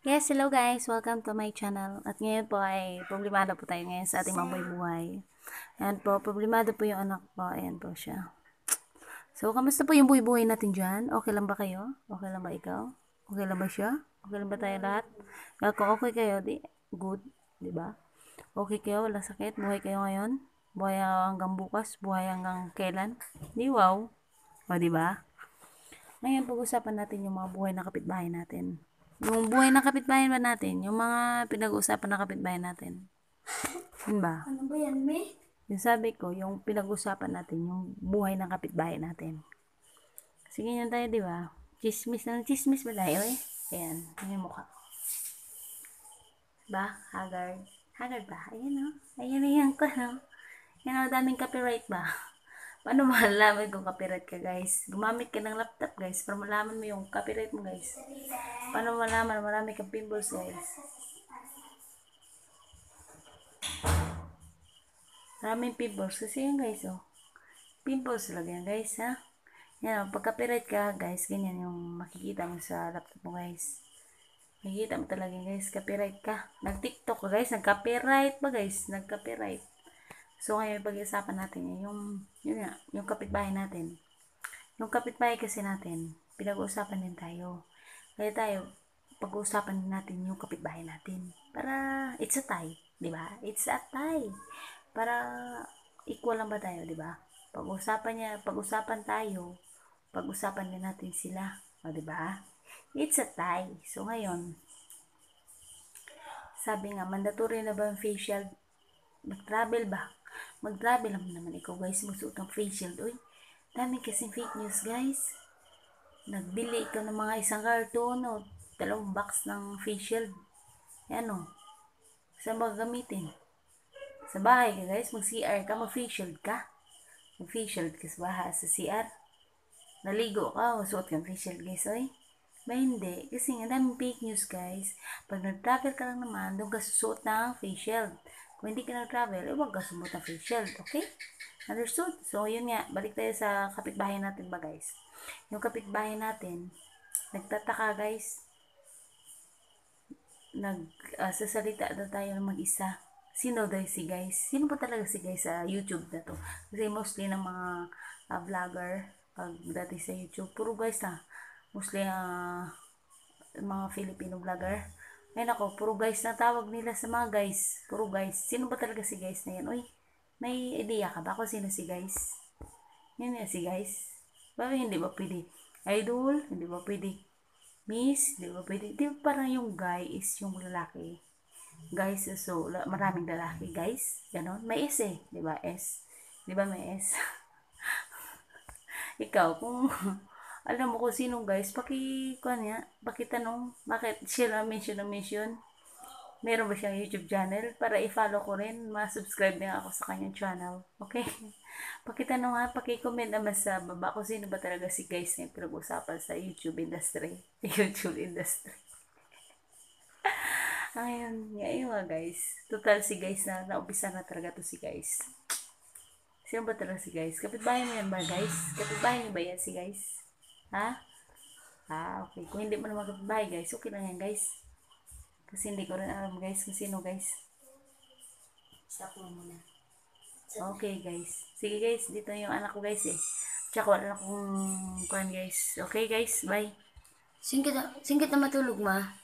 Yes, hello guys. Welcome to my channel. At ngayon po ay problemado po tayo ngayon sa ating mga buhay. Ayan po, problemado po yung anak ko. Ayan po siya. So, kamusta po yung buhay natin dyan? Okay lang ba kayo? Okay lang ba ikaw? Okay lang ba siya? Okay lang ba tayo lahat? Kung okay kayo, di good, di ba? Okay kayo, walang sakit, buhay kayo ngayon? Buhay hanggang bukas, buhay hanggang kailan? Di wow. O, di ba? Ngayon, pag-usapan natin yung mga buhay na kapitbahay natin. Yung buhay ng kapitbahay ba natin, yung mga pinag-uusapan ng kapitbahay natin. Yun ba? Ano ba yan, me? Yung sabi ko, yung pinag-usapan natin, yung buhay ng kapitbahay natin. Sige yan tayo, di ba? Chismis na chismis ba tayo eh? Ayan, yung mukha. Ba? Haggard. Haggard ba? Ayan o. Ayan, ayan ko, no? Yan o, daming copyright ba? Paano malaman kung copyright ka, guys? Gumamit ka ng laptop, guys, para malaman mo yung copyright mo, guys. Paano malaman? Marami kang pimples, guys. Maraming pimples. Kasi yan, guys, oh. Pimples talaga yan, guys, ha? Yan, pag copyright ka, guys, ganyan yung makikita mo sa laptop mo, guys. Makikita mo talaga, guys, copyright ka. Nag-tiktok ka, guys, nag-copyright ba, guys? Nag-copyright. So, ngayon, pag-isapan natin, yun nga, yung kapitbahay natin. Yung kapitbahay kasi natin, pinag-uusapan din tayo. Kaya tayo, pag-uusapan din natin yung kapitbahay natin. Para, it's a tie, di ba? It's a tie. Para, equal lang ba tayo, di ba? Pag-usapan tayo, pag-usapan din natin sila. O, di ba? It's a tie. So, ngayon, sabi nga, mandatory na ba yung facial? Mag-travel ba? Mag-travel naman ikaw, guys, magsuot ng facial. Uy, dami kasing fake news, guys. Nagbili ka ng mga isang karton o 2 box ng facial. Yan o. Saan ba gamitin? Sa bahay ka, guys. Mag-CR ka, mag-facial ka. Mag-facial ka sa bahay, sa CR. Naligo ka, suot kang facial, guys, oy. Ba hindi? Kasi nga daming fake news, guys. Pag nag-travel ka lang naman, doon ka susuot ng facial. Kung hindi ka nag-travel, huwag ka sumuot ng facial. Okay? Understood? So, yun nga. Balik tayo sa kapitbahay natin ba, guys? Yung kapitbahay natin, nagtataka, guys. Sasalita na tayo ng mag-isa. Sino daw si guys? Sino ba talaga si guys sa YouTube na to? Kasi mostly ng mga vlogger, pag dati sa YouTube, puro guys na. Mostly mga Filipino vlogger. Ay nako, puro guys na tawag nila sa mga guys. Puro guys. Sino ba talaga si guys na yan? Uy, may idea ka ba kung sino si guys? Yan nga si guys. Bakit hindi ba pwede? Idol? Hindi ba pwede? Miss? Hindi ba pwede? Di ba parang yung guy is yung lalaki? Guys, so maraming lalaki, guys. Ganon. May S eh. Di ba? S. Di ba may S? Ikaw, kung alam mo kung sinong guys, pakitanong, bakit siya na mention? Meron ba siyang YouTube channel? Para i-follow ko rin, ma-subscribe din ako sa kanyang channel. Okay? Pakitanong ha, paki-comment naman sa baba kung sino ba talaga si guys na yung pinag-usapan sa YouTube industry. YouTube industry. Ayun, ngayon nga guys. Total si guys na naumpisa na talaga to si guys. Sino ba talaga si guys? Kapitbahay mo yan ba guys? Kapitbahay mo ba yan si guys? Ha? Okay. Kung hindi mo naman kapitbahay guys, okay lang yan guys. Kasi hindi ko rin alam guys kung sino guys. Stop mo muna. Okay guys. Sige guys, dito yung anak ko guys eh. Tsaka wala akong kuhan guys. Okay guys, bye. Singkit na matulog, ma.